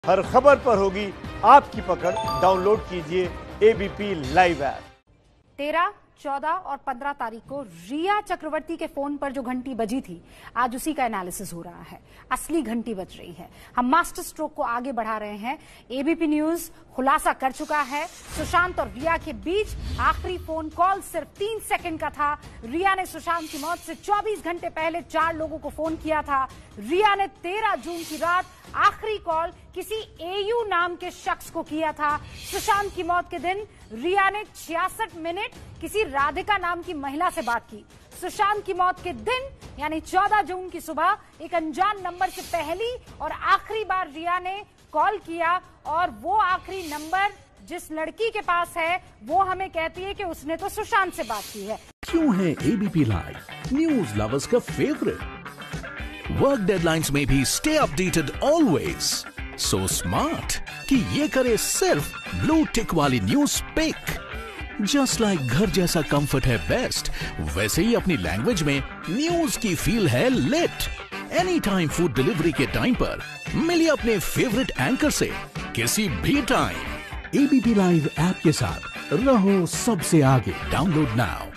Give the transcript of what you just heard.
हर खबर पर होगी आपकी पकड़। डाउनलोड कीजिए एबीपी लाइव ऐप। 13, 14 और 15 तारीख को रिया चक्रवर्ती के फोन पर जो घंटी बजी थी, आज उसी का एनालिसिस हो रहा है। असली घंटी बज रही है। हम मास्टर स्ट्रोक को आगे बढ़ा रहे हैं। एबीपी न्यूज खुलासा कर चुका है, सुशांत और रिया के बीच आखिरी फोन कॉल सिर्फ 3 सेकंड का था। रिया ने सुशांत की मौत से 24 घंटे पहले 4 लोगों को फोन किया था। रिया ने 13 जून की रात आखिरी कॉल किसी एयू नाम के शख्स को किया था। सुशांत की मौत के दिन रिया ने 66 मिनट किसी राधिका नाम की महिला से बात की। सुशांत की मौत के दिन यानी 14 जून की सुबह एक अनजान नंबर से पहली और आखिरी बार रिया ने कॉल किया, और वो आखिरी नंबर जिस लड़की के पास है वो हमें कहती है कि उसने तो सुशांत से बात की है। क्यों है एबीपी लाइव न्यूज लवर्स का फेवरेट? वर्क डेडलाइंस में भी stay updated always. So smart कि ये करे सिर्फ ब्लू टिक वाली न्यूज पिक। जस्ट लाइक घर जैसा कंफर्ट है बेस्ट, वैसे ही अपनी लैंग्वेज में न्यूज की फील है lit. Any time food delivery के टाइम पर मिलिए अपने फेवरेट एंकर से किसी भी टाइम। एबीपी लाइव ऐप के साथ रहो सबसे आगे। Download now.